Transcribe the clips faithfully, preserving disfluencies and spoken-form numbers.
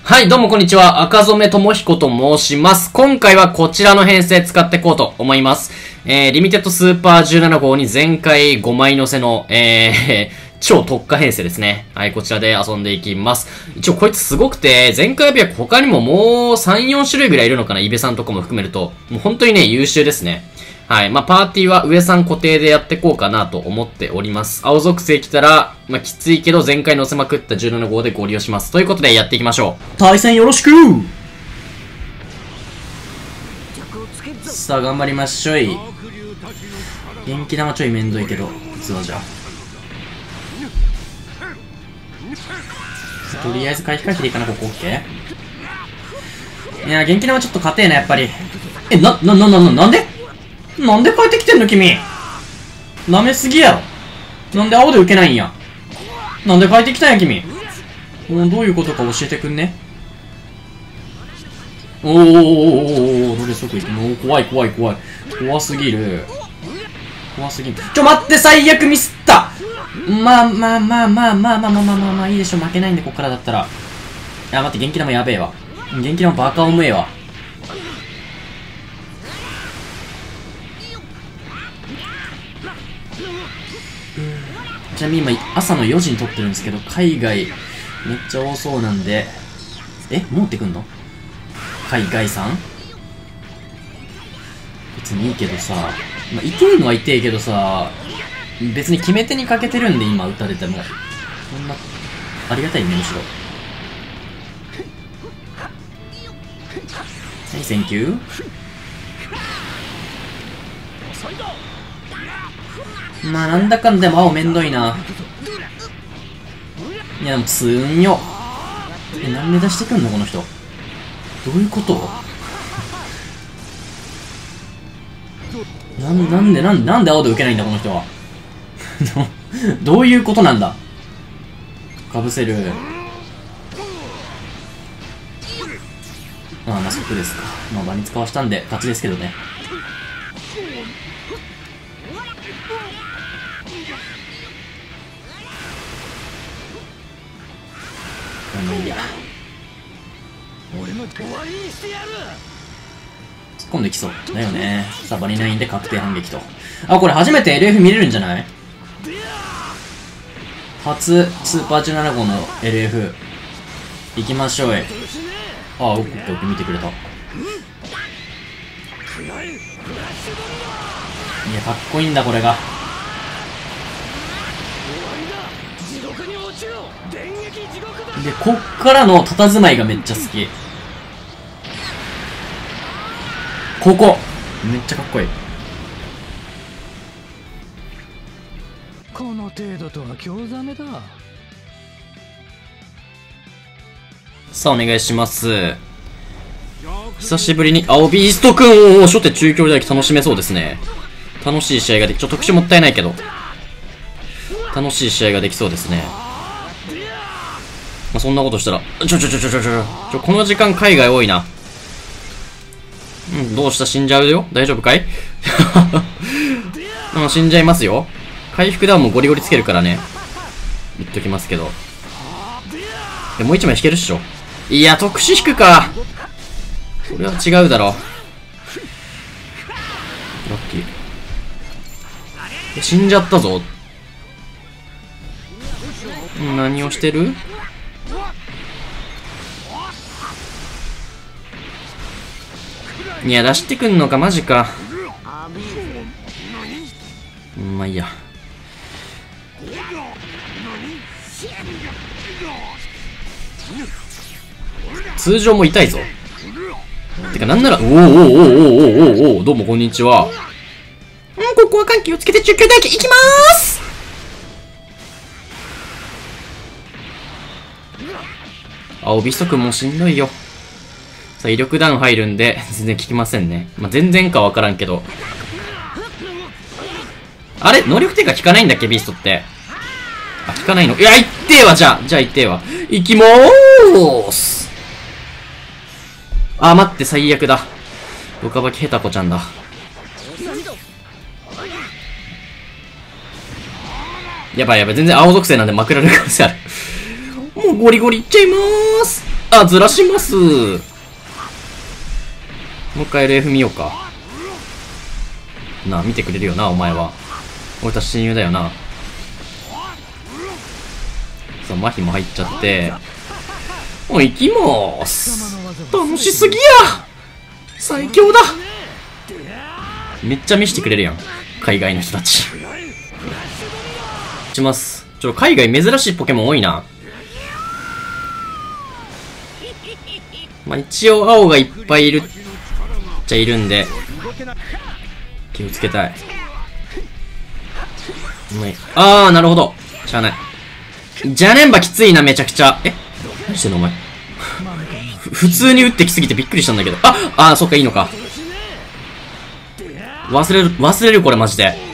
はい、どうもこんにちは。赤染智彦と申します。今回はこちらの編成使っていこうと思います。えー、リミテッドスーパーじゅうなな号に全開ごまい乗せの、えー、超特化編成ですね。はい、こちらで遊んでいきます。一応こいつすごくて、前回日は他にももうさん、よん種類ぐらいいるのかな、イベさんとかも含めると。もう本当にね、優秀ですね。はい。まあ、パーティーは上さん固定でやっていこうかなと思っております。青属性来たら、まあ、きついけど全開乗せまくったじゅうなな号でご利用します。ということでやっていきましょう。対戦よろしく。さあ、頑張りましょい。元気玉ちょいめんどいけど、実はじゃあ。とりあえず回避回避でいいかな、ここ OK？ いや、元気玉ちょっと硬えな、やっぱり。え、な、な、な、な、な、なんでなんで帰ってきてんの君。舐めすぎやろ。なんで青で受けないんや。なんで帰ってきたんや君。もうどういうことか教えてくんね。おーおーおーおーおー、どれそこ行くの。怖い怖い怖い。怖すぎる。怖すぎる。ちょ待って、最悪ミスった。まあまあまあまあまあまあまあまあまあまあいいでしょ。負けないんでこっからだったら。あ、待って、元気玉やべえわ。元気玉バカ重えわ。ちなみに今朝のよじに撮ってるんですけど、海外めっちゃ多そうなんで。え、持ってくんの海外さん。別にいいけどさ、まあ、痛いのは痛いけどさ、別に決め手に欠けてるんで今打たれてもそんなありがたいね、むしろ。はい、センキュー。まあなんだかんだ青めんどいな。いやでもつーんよ。え、なんで出してくんのこの人。どういうことなん、なんでなんでなんで青で受けないんだこの人は。どういうことなんだ。かぶせる。ああ、まあそこですか。まあ場に使わしたんで勝ちですけどね。もういいや。突っ込んできそうだよね。さあバリナインで確定反撃と。あ、これ初めて エルエフ 見れるんじゃない？初スーパーじゅうなな号の エルエフ 行きましょうい。ああ、オッケーオッケー、見てくれた。いや、かっこいいんだこれが。で、こっからの佇まいがめっちゃ好き。ここめっちゃかっこいい。 この程度とは興ざめだ。 さあお願いします。久しぶりに青ビーストくんを初手中距離だけ楽しめそうですね。楽しい試合ができ、ちょっと特殊もったいないけど楽しい試合ができそうですね。まあ、そんなことしたら、ちょちょちょちょちょちょちょ、この時間海外多いな。うん、どうした？死んじゃうよ？大丈夫かい？うん、死んじゃいますよ。回復ダウンもゴリゴリつけるからね。言っときますけど。でもう一枚引けるっしょ。いや、特殊引くか。それは違うだろう。ラッキー。え、死んじゃったぞ。何をしてる？いや、出してくんのか、マジか。まあいいや。通常も痛いぞ。てか、なんなら、おーおーおーおーおーおーおー、どうもこんにちは。うん、ここは緩急をつけて中級待機いきまーす。青ビスト君もしんどいよ。さあ、威力ダウン入るんで、全然効きませんね。まあ、全然かわからんけど。あれ能力低下効かないんだっけビーストって。あ、効かないの。いや、いってえわ、じゃあ。じゃあ、いってえわ。いきまーす。あ、待って、最悪だ。ドカバキヘタコちゃんだ。やばいやばい、全然青属性なんでまくられる可能性ある。もうゴリゴリいっちゃいまーす。 あ、ずらします。もう一回 エルエフ 見ようか。なあ、見てくれるよな、お前は。俺たち親友だよな。さあ、麻痺も入っちゃって。もう行きまーす。楽しすぎや。最強だ。めっちゃ見してくれるやん。海外の人たち。します。ちょ、海外珍しいポケモン多いな。まあ、一応青がいっぱいいるっちゃいるんで、気をつけたい。あー、なるほど。しゃあない。ジャネンバきついな、めちゃくちゃ。え何してんのお前。普通に打ってきすぎてびっくりしたんだけど。ああー、そっか、いいのか。忘れる、忘れる、これマジで。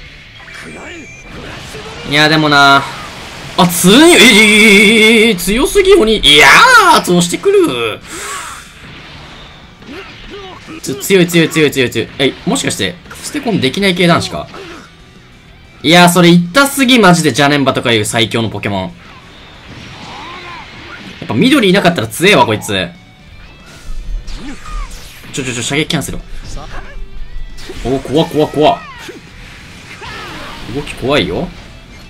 いや、でもなあ、強い、えー、強すぎ鬼。いやー、圧をしてくる。つ強い強い強い強い強い。え、もしかして、ステコンできない系男子か。いやー、それ痛すぎ、マジで。ジャネンバとかいう最強のポケモン。やっぱ緑いなかったら強えわ、こいつ。ちょちょちょ、射撃キャンセル。おお、怖っ怖っ怖っ。動き怖いよ。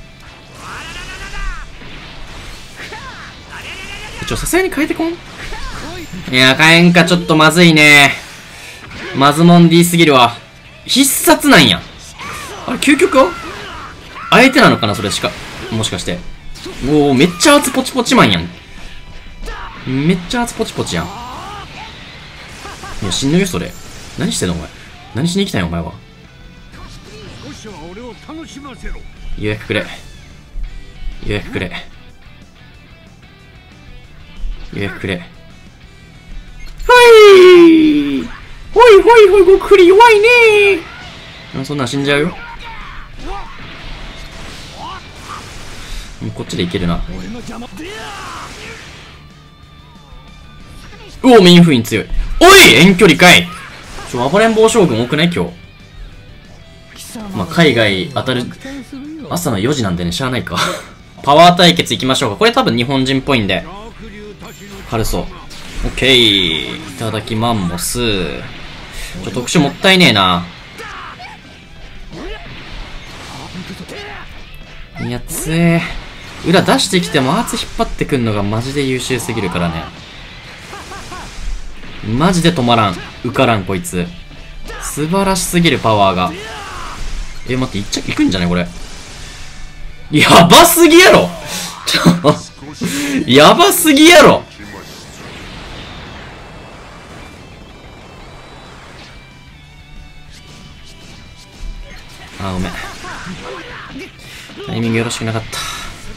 ちょ、さすがに変えてこん。いや、変えんか、ちょっとまずいね。まずもん D すぎるわ。必殺なんや。あれ、究極は相手なのかな、それしか。もしかして。おお、めっちゃ熱ポチポチマンやん。めっちゃ熱ポチポチやん。いや、死ぬよ、それ。何してんの、お前。何しに来たんや、お前は。予約くれ。予約くれ。予約くれ。はいほいほいほい、ごくり弱いねー。そんなん死んじゃうよ。こっちでいけるな。うお、メイン封印強い。おい遠距離かい。ちょ、暴れん坊将軍多くない今日。まあ、海外当たる、朝のよじなんでね、しゃあないか。パワー対決いきましょうか。これ多分日本人っぽいんで。軽そう。オッケー。いただきマンモス。ちょ、特殊もったいねえな。いや、つえ。裏出してきてもアーツ引っ張ってくんのがマジで優秀すぎるからね。マジで止まらん。受からん、こいつ。素晴らしすぎる、パワーが。え、待って、いっちゃ、いくんじゃないこれ。やばすぎやろちょ、やばすぎやろあ、ごめん。タイミングよろしくなかった。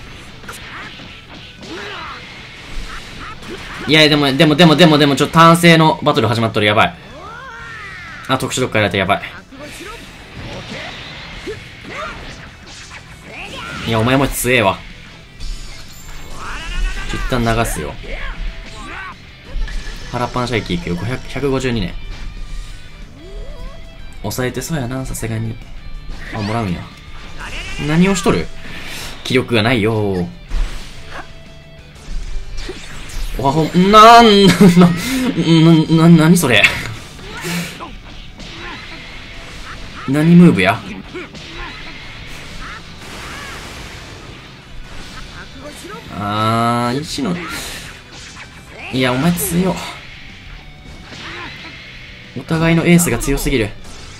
いや、でも、でも、でも、でも、でも、ちょっと単性のバトル始まっとる。やばい。あ、特殊どっかやられてやばい。いや、お前も強えわ。一旦流すよ。腹っぱな射撃いくよ。ごひゃく、ひゃくごじゅうにね。抑えてそうやな、さすがに。あ、もらうんや。何をしとる？気力がないよー。おはほん、なーん、な、な、な、なにそれ。何ムーブや？あー、石の。いや、お前強。お互いのエースが強すぎる。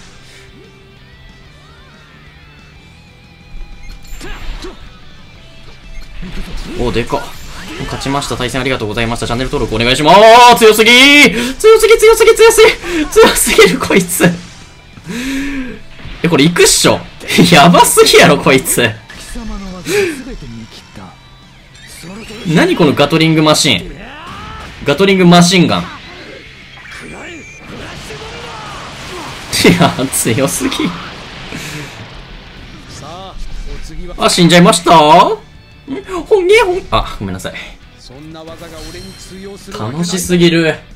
お、でかっ。勝ちました。対戦ありがとうございました。チャンネル登録お願いします。強すぎー強すぎ強すぎ強すぎ強すぎる、こいつ。え、これ行くっしょ。やばすぎやろ、こいつ。何このガトリングマシン。ガトリングマシンガン。いや、強すぎ。あ、死んじゃいましたほんげほん、あ、ごめんなさい。楽しすぎる。